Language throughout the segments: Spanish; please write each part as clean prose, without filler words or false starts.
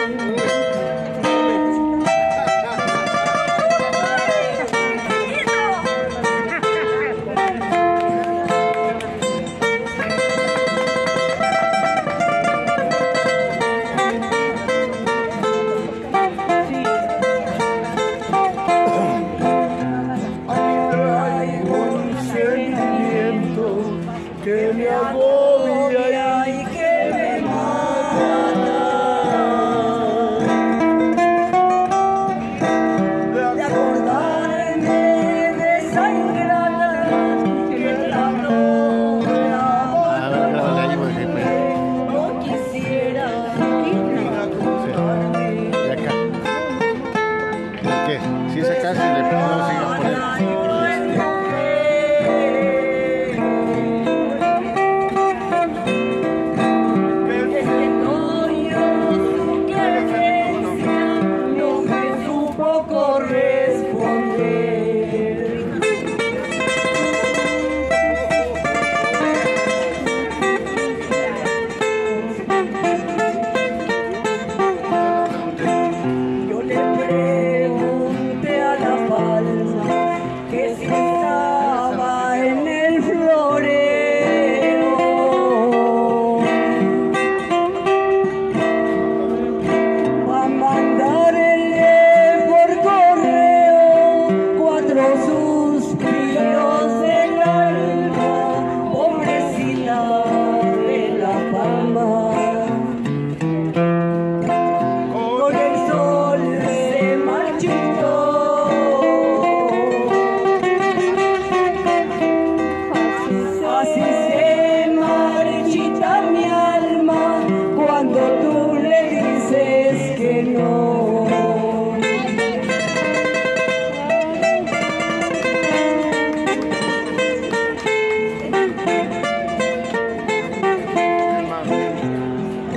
Que me agobia y que me mata, de acordarme de esa ingrata que la novia no quisiera acordarme. De acá. ¿Por qué? Si se casa y le pongo no sigue por él.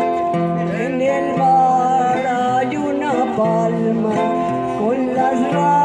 Palma con las